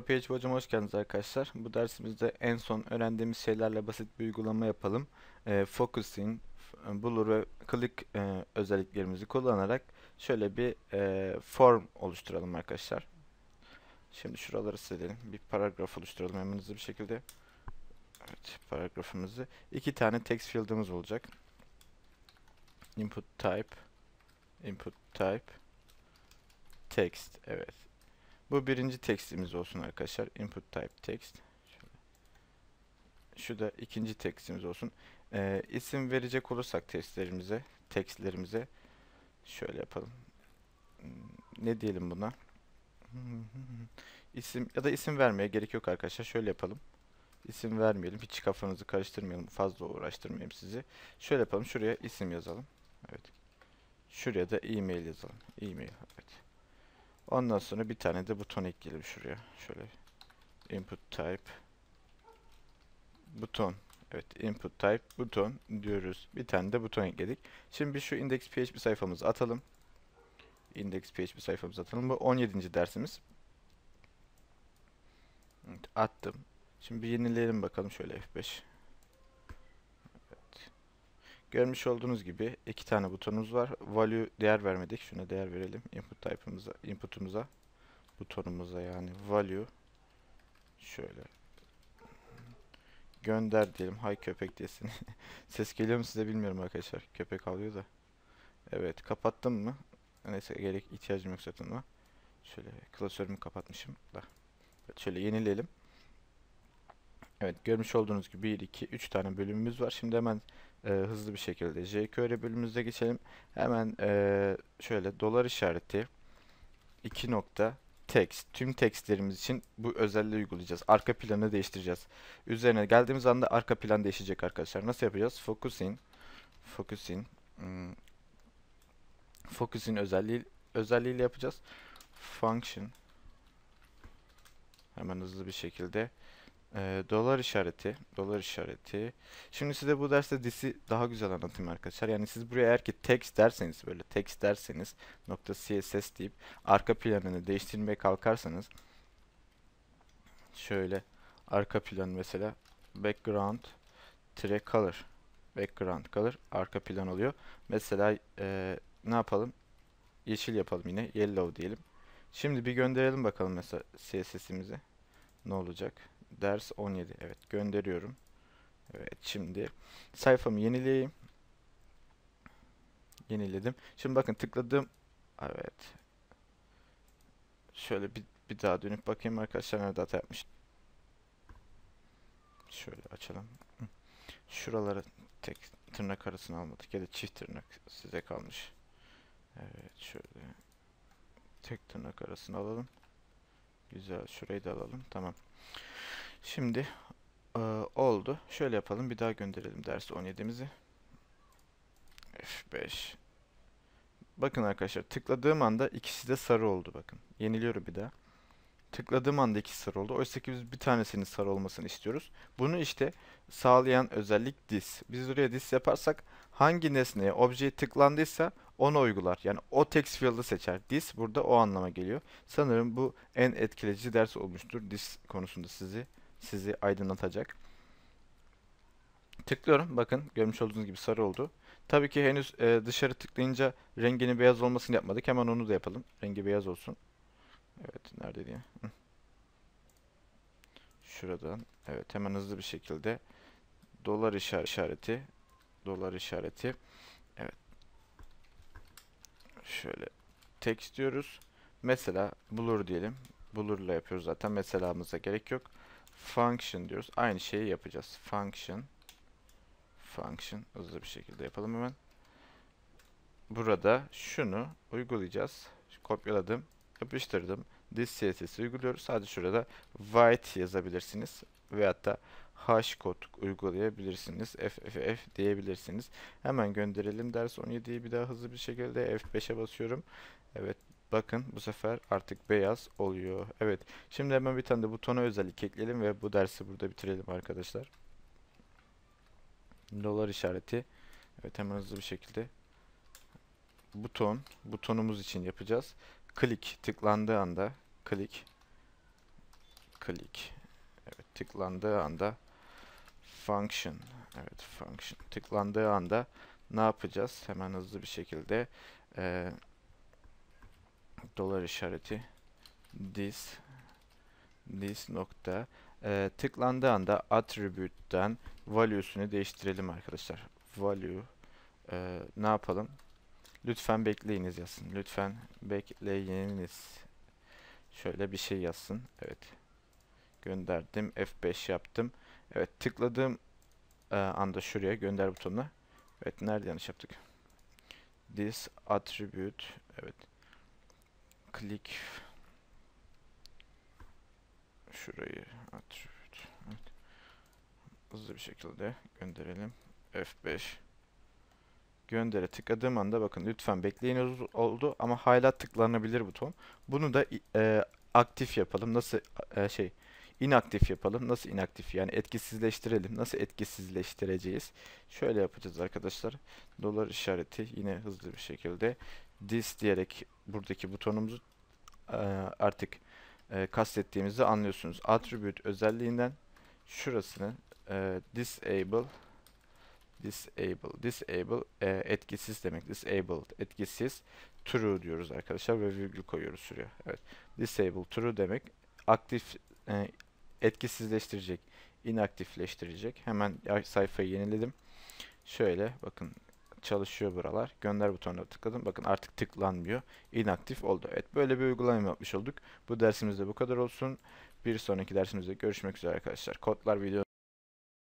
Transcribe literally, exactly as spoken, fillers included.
PHP hocam hoş geldiniz arkadaşlar. Bu dersimizde en son öğrendiğimiz şeylerle basit bir uygulama yapalım. E, focusing, f- blur ve click e, özelliklerimizi kullanarak şöyle bir e, form oluşturalım arkadaşlar. Şimdi şuraları silelim. Bir paragraf oluşturalım hemen hızlı bir şekilde. Evet, paragrafımızı. İki tane text field'ımız olacak. Input type, input type, text. Evet. Bu birinci textimiz olsun arkadaşlar. Input type text. Şu da ikinci tekstimiz olsun. Ee, isim verecek olursak testlerimize, tekstlerimize şöyle yapalım. Hmm, Ne diyelim buna? İsim ya da isim vermeye gerek yok arkadaşlar. Şöyle yapalım. İsim vermeyelim. Hiç kafanızı karıştırmayalım. Fazla uğraştırmayayım sizi. Şöyle yapalım. Şuraya isim yazalım. Evet. Şuraya da e-mail yazalım. E-mail. Evet. Ondan sonra bir tane de buton ekleyelim şuraya. Şöyle input type buton. Evet, input type buton diyoruz. Bir tane de buton ekledik. Şimdi şu index.php sayfamızı atalım. Index.php sayfamızı atalım. Bu on yedinci dersimiz. Evet, attım. Şimdi bir yenileyelim bakalım şöyle F beş. Evet. Görmüş olduğunuz gibi iki tane butonumuz var. Value değer vermedik. Şuna değer verelim. Input type'ımıza, input'umuza, butonumuza yani value şöyle gönder diyelim. Hay köpek desin. Ses geliyor mu size bilmiyorum arkadaşlar. Köpek avlıyor da. Evet, kapattım mı? Neyse gerek ihtiyacım yok zaten ama. Şöyle klasörümü kapatmışım da. Evet, şöyle yenileyelim. Evet, görmüş olduğunuz gibi bir, iki, üç tane bölümümüz var. Şimdi hemen e, hızlı bir şekilde jQuery bölümümüze geçelim. Hemen e, şöyle dolar işareti iki nokta text. Tüm textlerimiz için bu özelliği uygulayacağız. Arka planı değiştireceğiz. Üzerine geldiğimiz anda arka plan değişecek arkadaşlar. Nasıl yapacağız? Focusing Focusing hmm, Focusing özelliği özelliğiyle yapacağız. Function hemen hızlı bir şekilde Ee, dolar işareti, dolar işareti. Şimdi size bu derste this'i daha güzel anlatayım arkadaşlar. Yani siz buraya eğer ki text derseniz, böyle text derseniz nokta .css deyip arka planını değiştirmeye kalkarsanız şöyle arka plan mesela background tire color background color arka plan oluyor. Mesela e, ne yapalım? Yeşil yapalım yine. Yellow diyelim. Şimdi bir gönderelim bakalım mesela C S S'imizi. Ne olacak? Ders on yedi. Evet, gönderiyorum. Evet, şimdi sayfamı yenileyeyim. Yeniledim. Şimdi bakın tıkladım. Evet. Şöyle bir, bir daha dönüp bakayım arkadaşlar nerede hata yapmış. Şöyle açalım. Şuraları tek tırnak arasına almadık ya da çift tırnak size kalmış. Evet, şöyle tek tırnak arasına alalım. Güzel. Şurayı da alalım. Tamam. Şimdi e, oldu. Şöyle yapalım. Bir daha gönderelim ders on yedimizi. F beş. Bakın arkadaşlar tıkladığım anda ikisi de sarı oldu bakın. Yeniliyorum bir daha. Tıkladığım anda ikisi sarı oldu. Oysa ki biz bir tanesinin sarı olmasını istiyoruz. Bunu işte sağlayan özellik this. Biz oraya this yaparsak hangi nesneye obje tıklandıysa onu uygular. Yani o text field'ı seçer. This burada o anlama geliyor. Sanırım bu en etkileyici ders olmuştur. This konusunda sizi sizi aydınlatacak. Tıklıyorum. Bakın görmüş olduğunuz gibi sarı oldu. Tabii ki henüz e, dışarı tıklayınca renginin beyaz olmasını yapmadık. Hemen onu da yapalım. Rengi beyaz olsun. Evet, nerede diye. Hı. Şuradan. Evet, hemen hızlı bir şekilde dolar işareti, dolar işareti. Evet. Şöyle text diyoruz. Mesela blur diyelim. Blur'la yapıyoruz zaten. Mesela'mıza gerek yok. Function diyoruz. Aynı şeyi yapacağız. Function function hızlı bir şekilde yapalım hemen. Burada şunu uygulayacağız. Kopyaladım, yapıştırdım. This C S S'i uyguluyoruz. Sadece şurada white yazabilirsiniz. Veyahut da hashcode uygulayabilirsiniz. F F F diyebilirsiniz. Hemen gönderelim. Ders on yediyi bir daha hızlı bir şekilde F beşe basıyorum. Evet. Bakın bu sefer artık beyaz oluyor. Evet. Şimdi hemen bir tane de butona özellik ekleyelim ve bu dersi burada bitirelim arkadaşlar. Dolar işareti. Evet, hemen hızlı bir şekilde buton, butonumuz için yapacağız. Click tıklandığı anda click click. Evet, tıklandığı anda function. Evet, function. Tıklandığı anda ne yapacağız? Hemen hızlı bir şekilde e, dolar işareti this this nokta e, tıklandığı anda attribute'den value'sunu değiştirelim arkadaşlar. Value e, ne yapalım? Lütfen bekleyiniz yazsın. Lütfen bekleyiniz. Şöyle bir şey yazsın. Evet. Gönderdim. F beş yaptım. Evet, tıkladığım e, anda şuraya gönder butonuna. Evet, nerede yanlış yaptık? This attribute. Evet. Click. Şurayı attribute. Evet. Hızlı bir şekilde gönderelim. F beş. Göndere tıkladığım anda bakın lütfen bekleyin oldu ama hala tıklanabilir buton. Bunu da e, aktif yapalım. Nasıl e, şey inaktif yapalım. Nasıl inaktif yani etkisizleştirelim. Nasıl etkisizleştireceğiz? Şöyle yapacağız arkadaşlar. Dolar işareti yine hızlı bir şekilde this diyerek buradaki butonumuzu e, artık e, kastettiğimizi anlıyorsunuz. Attribute özelliğinden şurasını e, disable disable disable e, etkisiz demek. Disabled etkisiz, true diyoruz arkadaşlar ve virgül koyuyoruz şuraya. Evet. Disable true demek. Aktif e, etkisizleştirecek, inaktifleştirecek. Hemen sayfayı yeniledim. Şöyle bakın çalışıyor buralar. Gönder butonuna tıkladım. Bakın artık tıklanmıyor. İnaktif oldu. Evet, böyle bir uygulama yapmış olduk. Bu dersimizde bu kadar olsun. Bir sonraki dersimizde görüşmek üzere arkadaşlar. Kodlar video